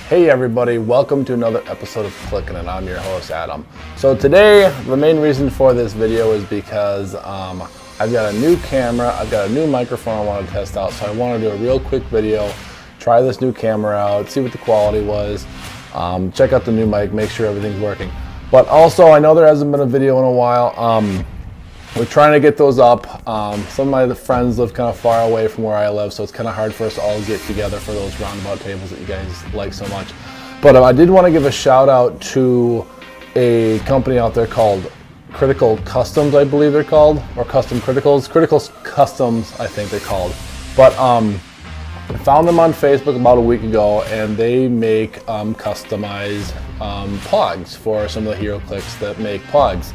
Hey everybody, welcome to another episode of Clixin, and I'm your host Adam. So today, the main reason for this video is because I've got a new camera, I've got a new microphone I want to test out, so I want to do a real quick video, try this new camera out, see what the quality was, check out the new mic, make sure everything's working. But also, I know there hasn't been a video in a while. We're trying to get those up. Some of my friends live kind of far away from where I live, so it's kind of hard for us to all get together for those roundabout tables that you guys like so much. But I did want to give a shout out to a company out there called Critical Customs, I believe they're called, or Custom Criticals. Critical Customs, I think they're called. But I found them on Facebook about a week ago, and they make customized plugs for some of the Hero Clicks that make plugs.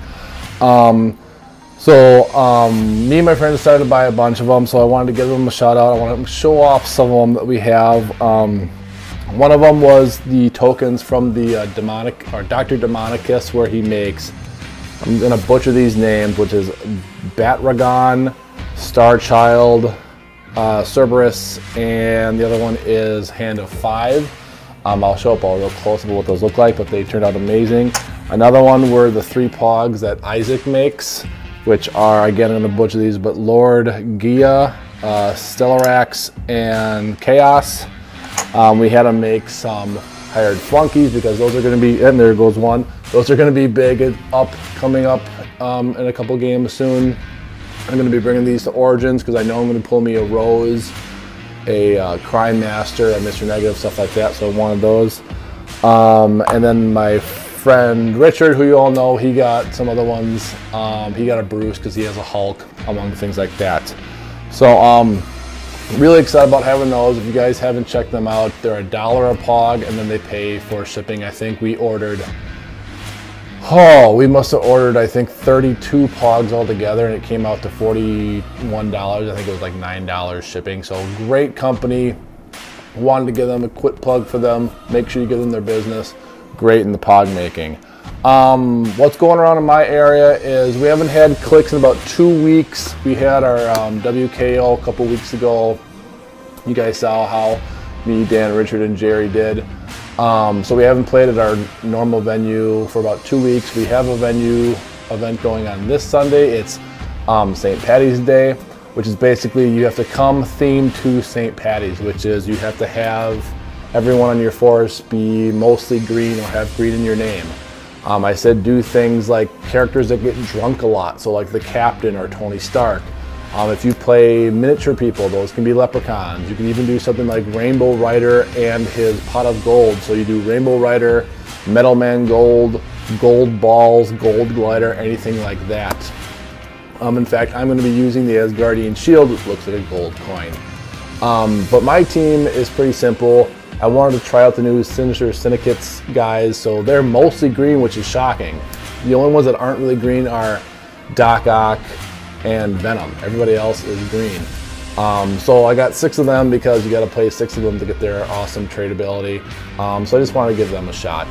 Me and my friends decided to buy a bunch of them, so I wanted to give them a shout out. I want to show off some of them that we have. One of them was the tokens from the Dr. Demonicus, where he makes, I'm going to butcher these names, which is Batragon, Starchild, Cerberus, and the other one is Hand of Five. I'll show up all real close of what those look like, but they turned out amazing. Another one were the three pogs that Isaac makes, which are, again, I'm going to butcher these, but Lord Gia, Stellarax, and Chaos. We had to make some hired flunkies because those are going to be, and there goes one, those are going to be big coming up in a couple games soon. I'm going to be bringing these to Origins because I know I'm going to pull me a Rose, a Crime Master, a Mr. Negative, stuff like that, so I wanted those. And then my friend Richard, who you all know, he got some other ones. He got a Bruce because he has a Hulk, among things like that. So really excited about having those. If you guys haven't checked them out, they're $1 a pog, and then they pay for shipping. I think we ordered, we must have ordered, I think, 32 pogs altogether, and it came out to $41. I think it was like $9 shipping. So great company. Wanted to give them a quick plug for them. Make sure you give them their business. Great in the pog making. What's going around in my area is we haven't had clicks in about 2 weeks. We had our WKO a couple weeks ago. You guys saw how me, Dan, Richard, and Gerry did. So we haven't played at our normal venue for about 2 weeks. We have a venue event going on this Sunday. It's St. Patty's Day, which is basically you have to come themed to St. Patty's, which is you have to have everyone on your force be mostly green or have green in your name. I said do things like characters that get drunk a lot, so like the Captain or Tony Stark. If you play miniature people, those can be leprechauns. You can even do something like Rainbow Rider and his pot of gold. So you do Rainbow Rider, Metal Man Gold, Gold Balls, Gold Glider, anything like that. In fact, I'm going to be using the Asgardian Shield, which looks like a gold coin. But my team is pretty simple. I wanted to try out the new Sinister Syndicates guys, so they're mostly green, which is shocking. The only ones that aren't really green are Doc Ock and Venom. Everybody else is green. So I got 6 of them because you got to play 6 of them to get their awesome tradability. So I just wanted to give them a shot.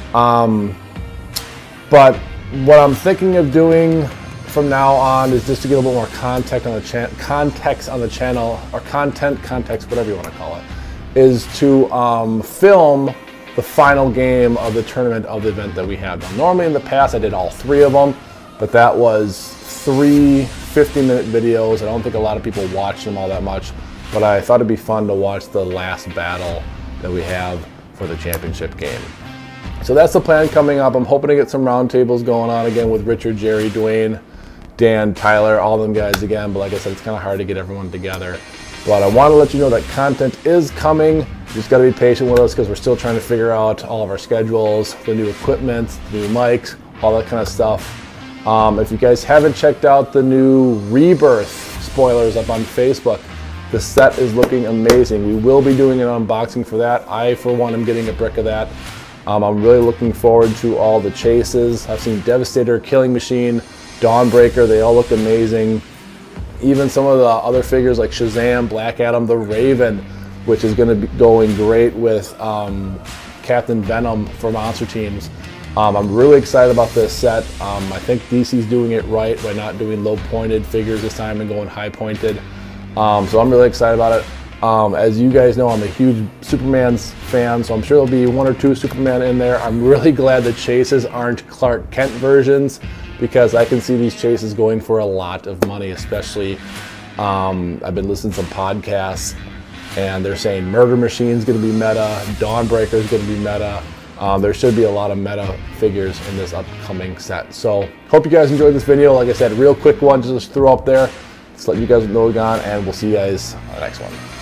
But what I'm thinking of doing from now on is just to get a little more context on the channel, or context, whatever you want to call it, is to film the final game of the tournament of the event that we have. Now, normally in the past I did all 3 of them, but that was 3 50-minute videos. I don't think a lot of people watch them all that much, but I thought it'd be fun to watch the last battle that we have for the championship game. So that's the plan coming up. I'm hoping to get some roundtables going on again with Richard, Gerry, Dwayne, Dan, Tyler, all them guys again, but like I said, it's kind of hard to get everyone together. But I want to let you know that content is coming. You just got to be patient with us because we're still trying to figure out all of our schedules, the new equipment, the new mics, all that kind of stuff. If you guys haven't checked out the new Rebirth spoilers up on Facebook, the set is looking amazing. We will be doing an unboxing for that. I, for one, am getting a brick of that. I'm really looking forward to all the chases. I've seen Devastator, Killing Machine, Dawnbreaker. They all look amazing. Even some of the other figures like Shazam, Black Adam, the Raven, which is going to be going great with Captain Venom for Monster Teams. I'm really excited about this set. I think DC's doing it right by not doing low pointed figures this time and going high pointed. So I'm really excited about it. As you guys know, I'm a huge Superman fan, so I'm sure there'll be 1 or 2 Superman in there. I'm really glad the chases aren't Clark Kent versions, because I can see these chases going for a lot of money, especially I've been listening to some podcasts and they're saying Murder Machine's going to be meta, Dawnbreaker's going to be meta. There should be a lot of meta figures in this upcoming set. So hope you guys enjoyed this video. Like I said, real quick one, just throw up there. Just let you guys know we're gone, and we'll see you guys on the next one.